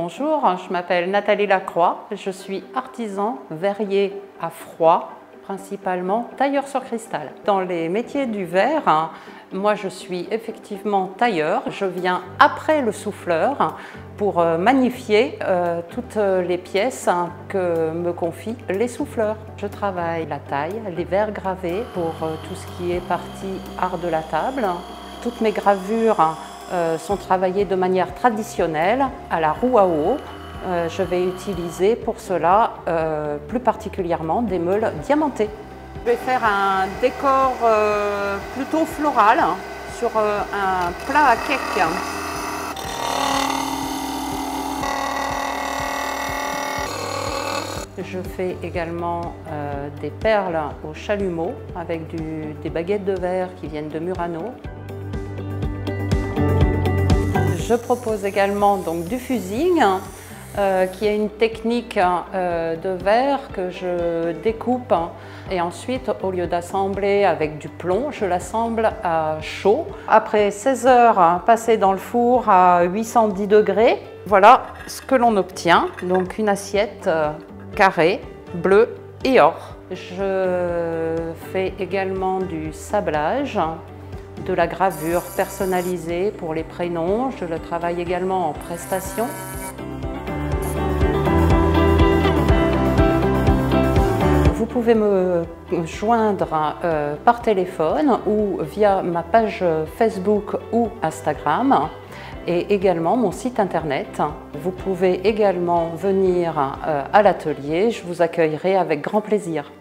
Bonjour, je m'appelle Nathalie Lacroix, je suis artisan verrier à froid, principalement tailleur sur cristal. Dans les métiers du verre, moi je suis effectivement tailleur, je viens après le souffleur pour magnifier toutes les pièces que me confient les souffleurs. Je travaille la taille, les verres gravés pour tout ce qui est partie art de la table. Toutes mes gravures sont travaillées de manière traditionnelle à la roue à eau. Je vais utiliser pour cela plus particulièrement des meules diamantées. Je vais faire un décor plutôt floral sur un plat à cake. Je fais également des perles au chalumeau avec des baguettes de verre qui viennent de Murano. Je propose également donc du fusing, qui est une technique de verre que je découpe et ensuite, au lieu d'assembler avec du plomb, je l'assemble à chaud. Après 16 heures passées dans le four à 810 degrés, voilà ce que l'on obtient. Donc une assiette carrée, bleue et or. Je fais également du sablage, de la gravure personnalisée pour les prénoms. Je le travaille également en prestation. Vous pouvez me joindre par téléphone ou via ma page Facebook ou Instagram et également mon site internet. Vous pouvez également venir à l'atelier, je vous accueillerai avec grand plaisir.